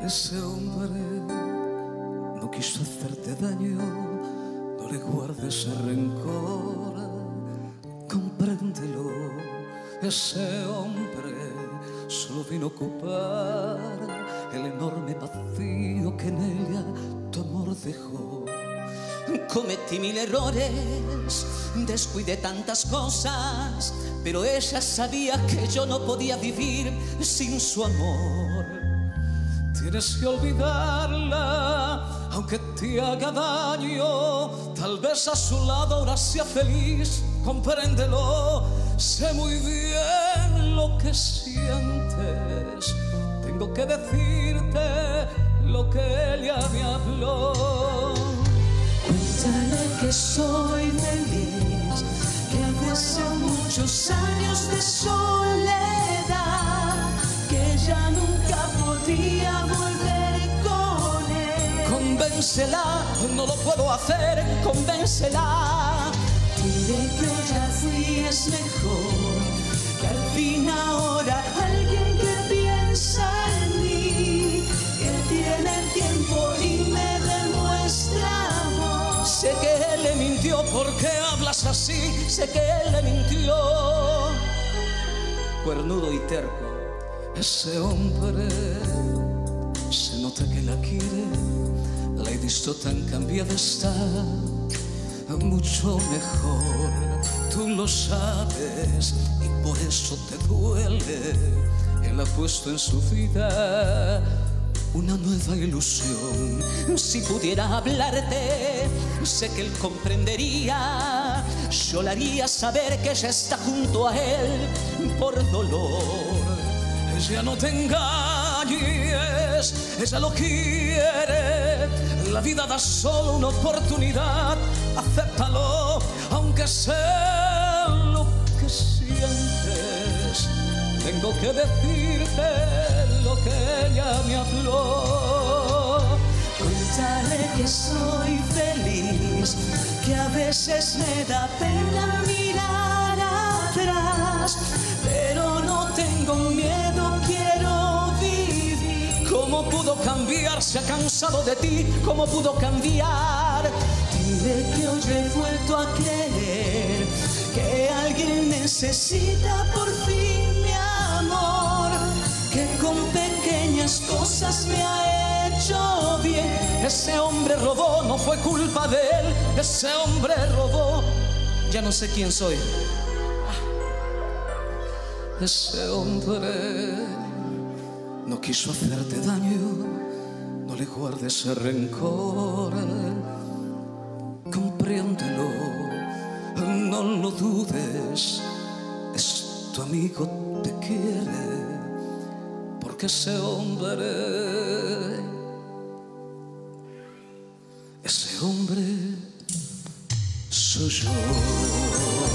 Ese hombre no quiso hacerte daño, no le guardes el rencor, compréndelo. Ese hombre solo vino a ocupar el enorme vacío que en ella tu amor dejó. Cometí mil errores, descuidé tantas cosas, pero ella sabía que yo no podía vivir sin su amor. Tienes que olvidarla, aunque te haga daño. Tal vez a su lado ahora sea feliz, compréndelo. Sé muy bien lo que sientes. Tengo que decirte lo que ella me habló. Cuéntale que soy feliz, que hace muchos años de soledad, que ya nunca podría volver con él. Convéncela, no lo puedo hacer, convéncela. Dile que ya fui, es mejor, que al fin ahora alguien que piensa en mí, que tiene tiempo y me demuestra amor. Sé que él le mintió, ¿por qué hablas así? Sé que él le mintió. Cuernudo y terco. Ese hombre se nota que la quiere, la he visto tan cambiada está, mucho mejor, tú lo sabes y por eso te duele. Él ha puesto en su vida una nueva ilusión. Si pudiera hablarte, sé que él comprendería. Yo le haría saber que ella está junto a él por dolor. Ella no te engañes, ella lo quiere. La vida da solo una oportunidad, acéptalo, aunque sé lo que sientes. Tengo que decirte lo que ella me habló. Cuéntale que soy feliz, que a veces me da pena mirar atrás, pero no tengo miedo, quiero vivir. ¿Cómo pudo cambiar? Se ha cansado de ti. ¿Cómo pudo cambiar? Dile que hoy he vuelto a creer que alguien necesita por fin mi amor, que con pequeñas cosas me ha hecho bien. Ese hombre robó, no fue culpa de él. Ese hombre robó. Ya no sé quién soy. Ese hombre no quiso hacerte daño, no le guardes el rencor, compréndelo, no lo dudes, es tu amigo, te quiere, porque ese hombre soy yo.